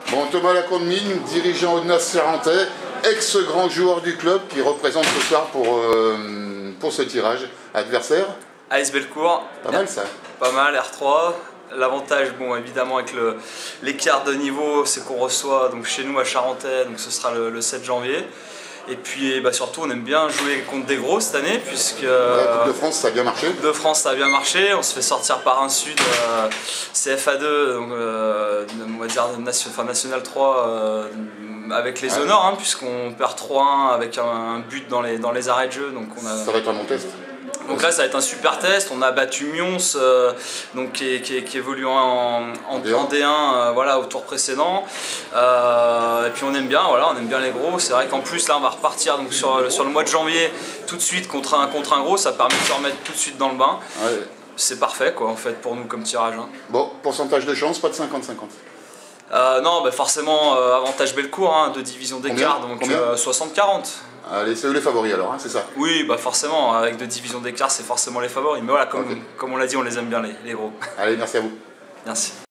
Bon, Thomas Lacombe-Mine, dirigeant Audenas Charentais, ex-grand joueur du club qui représente ce soir pour ce tirage. Adversaire AS Bellecour. Pas mal ça. Pas mal, R3. L'avantage, bon, évidemment, avec l'écart de niveau, c'est qu'on reçoit donc, chez nous à Charentais, donc ce sera le 7 janvier. Et puis bah, surtout, on aime bien jouer contre des gros cette année, puisque la Coupe de France, ça a bien marché. Coupe de France, ça a bien marché. On se fait sortir par un Sud CFA2, donc, on va dire National 3, avec les honneurs, hein, puisqu'on perd 3-1 avec un but dans les arrêts de jeu. Donc ça va être un bon test. Donc là, ça va être un super test. On a battu Mions, donc qui évolue en D1, voilà, au tour précédent. Et puis on aime bien, voilà, on aime bien les gros. C'est vrai qu'en plus là, on va repartir donc sur le mois de janvier tout de suite contre un gros. Ça permet de se remettre tout de suite dans le bain. Ouais. C'est parfait, quoi, en fait, pour nous comme tirage. Hein. Bon, pourcentage de chance, pas de 50-50. Non, bah forcément avantage Bellecour, hein, 2 divisions d'écart, donc 60-40. Allez, c'est eux les favoris alors, hein, c'est ça? Oui, bah forcément, avec 2 divisions d'écart, c'est forcément les favoris. Mais voilà, comme on l'a dit, on les aime bien les gros. Allez, merci à vous. Merci.